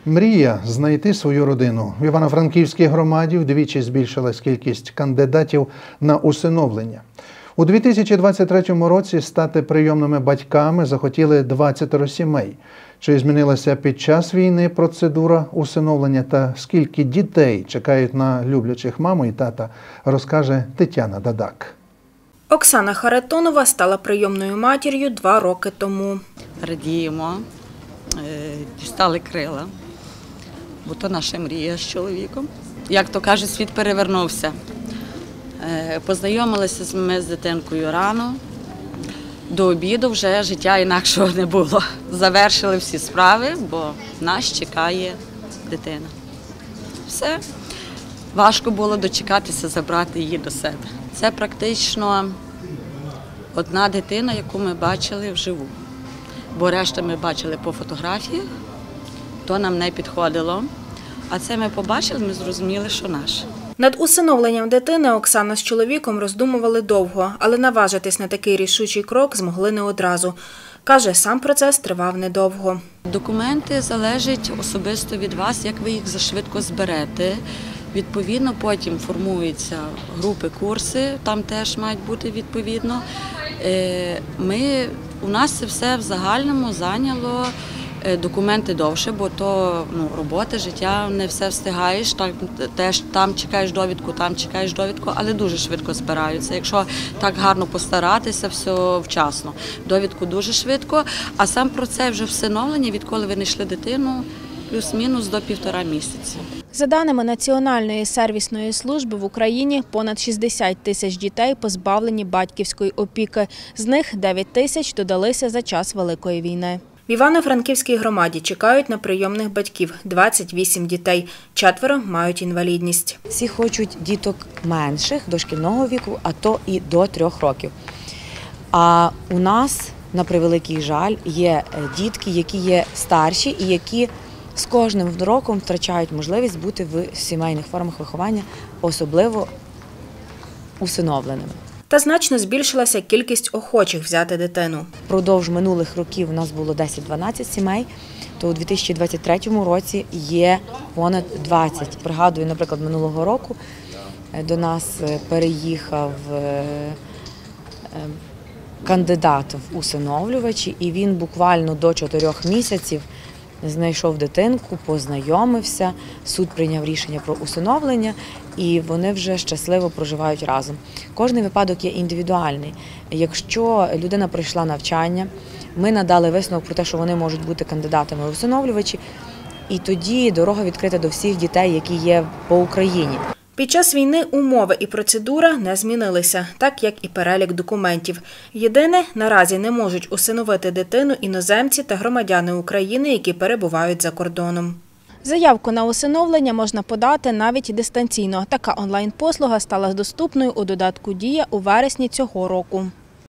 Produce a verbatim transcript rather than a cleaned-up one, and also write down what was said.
Мрія знайти свою родину. В Івано-Франківській громаді вдвічі збільшилась кількість кандидатів на усиновлення. У дві тисячі двадцять третьому році стати прийомними батьками захотіли двадцять сімей. Чи змінилася під час війни процедура усиновлення та скільки дітей чекають на люблячих маму і тата, розкаже Тетяна Дадак. Оксана Харитонова стала прийомною матір'ю два роки тому. Радіємо, дістали крила, бо то наша мрія з чоловіком. Як то кажуть, світ перевернувся. Познайомилися ми з дитинкою рано, до обіду вже життя інакшого не було. Завершили всі справи, бо нас чекає дитина. Все. Важко було дочекатися, забрати її до себе. Це практично одна дитина, яку ми бачили вживу. Бо решта ми бачили по фотографіях, то нам не підходило. А це ми побачили, ми зрозуміли, що наше. Над усиновленням дитини Оксана з чоловіком роздумували довго, але наважитись на такий рішучий крок змогли не одразу. Каже, сам процес тривав недовго. Документи залежать особисто від вас, як ви їх зашвидко зберете. Відповідно, потім формуються групи, курси, там теж мають бути відповідно. Ми, у нас це все в загальному зайняло документи довше, бо то ну, робота, життя, не все встигаєш, так, теж там чекаєш довідку, там чекаєш довідку, але дуже швидко збираються. Якщо так гарно постаратися, все вчасно. Довідку дуже швидко, а сам процес вже всиновлення, відколи ви знайшли дитину, плюс-мінус до півтора місяці. За даними Національної сервісної служби, в Україні понад шістдесят тисяч дітей позбавлені батьківської опіки. З них дев'ять тисяч додалися за час Великої війни. В Івано-Франківській громаді чекають на прийомних батьків двадцять вісім дітей, четверо мають інвалідність. Всі хочуть діток менших, дошкільного віку, а то і до трьох років. А у нас, на превеликий жаль, є дітки, які є старші і які з кожним роком втрачають можливість бути в сімейних формах виховання, особливо усиновленими. Та значно збільшилася кількість охочих взяти дитину. Впродовж минулих років у нас було десять-дванадцять сімей, то у дві тисячі двадцять третьому році є понад двадцять. Пригадую, наприклад, минулого року до нас переїхав кандидат в усиновлювачі, і він буквально до чотирьох місяців знайшов дитинку, познайомився, суд прийняв рішення про усиновлення, і вони вже щасливо проживають разом. Кожний випадок є індивідуальний. Якщо людина пройшла навчання, ми надали висновок про те, що вони можуть бути кандидатами в усиновлювачі, і тоді дорога відкрита до всіх дітей, які є по Україні. Під час війни умови і процедура не змінилися, так як і перелік документів. Єдине, наразі не можуть усиновити дитину іноземці та громадяни України, які перебувають за кордоном. Заявку на усиновлення можна подати навіть дистанційно. Така онлайн-послуга стала доступною у додатку «Дія» у вересні цього року.